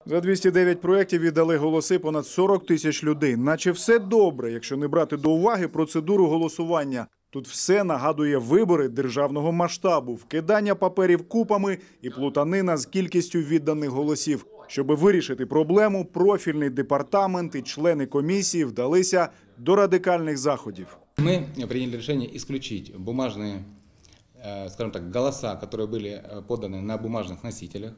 За 209 проєктів віддали голоси понад 40 тисяч людей. Наче все добре, якщо не брати до уваги процедуру голосування. Тут все нагадує вибори державного масштабу, вкидання паперів купами і плутанина з кількістю відданих голосів. Щоб вирішити проблему, профільний департамент і члени комісії вдалися до радикальних заходів. Мы приняли решение исключить бумажные, скажем так, голоса, которые были поданы на бумажных носителях,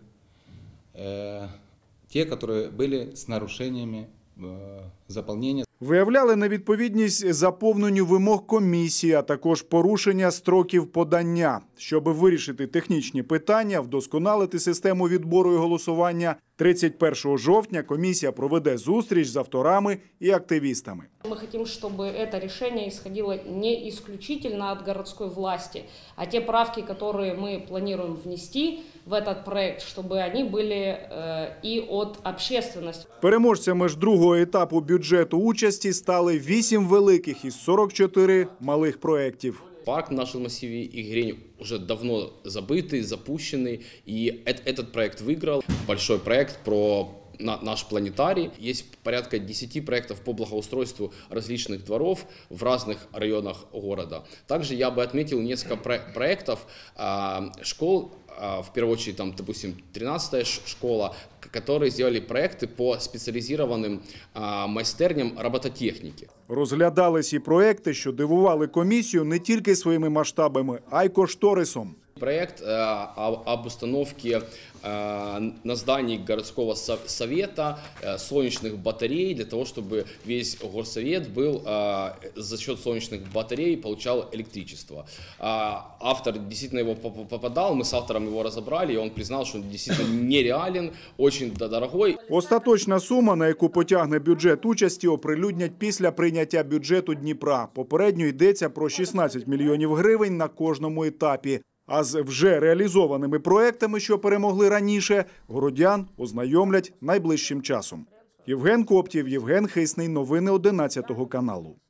те, которые были с нарушениями заполнения. Виявляли невідповідність заповненню вимог комісії, а також порушення строків подання. Щоб вирішити технічні питання, вдосконалити систему відбору і голосування, 31 жовтня комісія проведе зустріч з авторами і активістами. Мы хотим, чтобы это решение исходило не исключительно от городской власти, а те правки, которые мы планируем внести в этот проект, чтобы они были и от общественности. Переможцями ж другого етапу бюджету участі стали 8 великих із 44 малих проєктів. Парк в нашем массиве Игрень уже давно забытый, запущенный, и этот проект выиграл. Большой проект про наш планетарий. Есть порядка 10 проектов по благоустройству различных дворов в разных районах города. Также я бы отметил несколько проектов школ, в первую очередь, там, допустим, 13-я школа, которые сделали проекты по специализированным майстерням робототехники. Розглядались і проекти, що дивували комісію не тільки своїми масштабами, а й кошторисом. Проект об установке на здании городского совета солнечных батарей, для того, чтобы весь горсовет был за счет солнечных батарей получал электричество. Автор действительно его попадал, мы с автором его разобрали, и он признал, что он действительно нереален, очень дорогой. Остаточна сума, на яку потягне бюджет участі, оприлюднять після прийняття бюджету Дніпра. Попередньо йдеться про 16 мільйонів гривень на кожному етапі. А з вже реалізованими проектами, що перемогли раніше, городян ознайомлять найближчим часом. Євген Коптів, Євген Хисний. Новини 11 каналу.